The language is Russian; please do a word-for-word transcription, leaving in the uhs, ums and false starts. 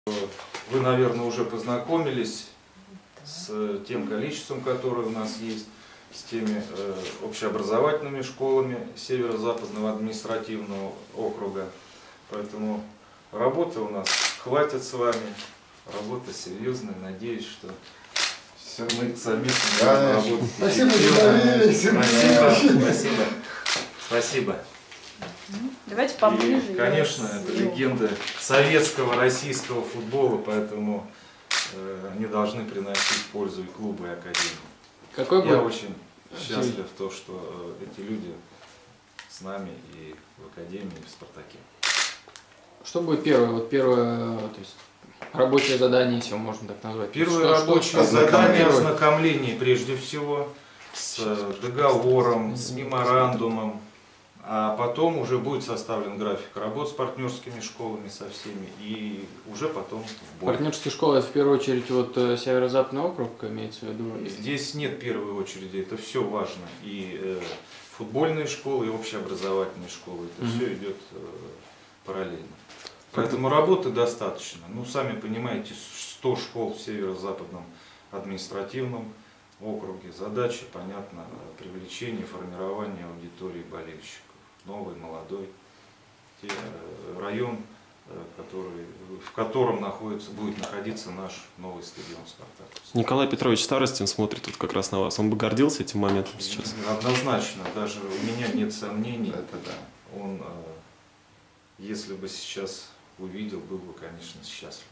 Вы, наверное, уже познакомились с тем количеством, которое у нас есть, с теми э, общеобразовательными школами Северо-Западного административного округа. Поэтому работы у нас хватит с вами, работа серьезная. Надеюсь, что мы совместно будем работать. Спасибо за доверие. Спасибо, спасибо, спасибо. Давайте поближе. И, конечно, это легенда советского, российского футбола, поэтому э, они должны приносить пользу и клубу, и академии. Какой Я будет? очень счастлив, то, что э, эти люди с нами и в академии, и в «Спартаке». Что будет первое? Вот первое, то есть рабочее задание, если можно так назвать. Первое Что- рабочее что- задание — первое? ознакомление прежде всего с договором, с меморандумом, а потом уже будет составлен график работ с партнерскими школами, со всеми, и уже потом в бой. Партнерские школы, это в первую очередь вот э, Северо-Западный округ имеется в виду? Здесь нет первой очереди, это все важно. И э, футбольные школы, и общеобразовательные школы, это Мгм. все идет э, параллельно. Поэтому работы достаточно. Ну, сами понимаете, сто школ в Северо-Западном административном округе. Задача, понятно, привлечение, формирование аудитории болельщиков. Новый, молодой. Те, э, район, э, который, в котором находится, будет находиться наш новый стадион «Спартак». Николай Петрович Старостин смотрит тут как раз на вас. Он бы гордился этим моментом сейчас. Однозначно, даже у меня нет сомнений. Это да. Он, э, если бы сейчас увидел, был бы, конечно, счастлив.